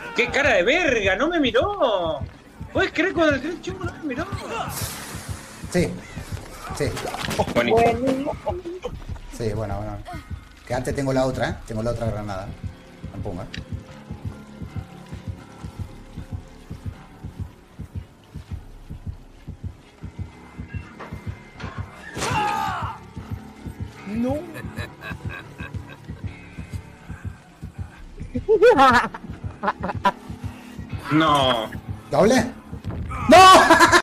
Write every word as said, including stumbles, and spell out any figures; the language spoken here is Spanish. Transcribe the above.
¡Qué cara de verga! ¡No me miró! ¿Puedes creer cuando el chungo no me miró? Sí, sí, Buenísimo. sí, bueno, bueno. Que antes tengo la otra, ¿eh? Tengo la otra granada. Tampoco, ¿eh? No. No. ¿Doble? ¡No!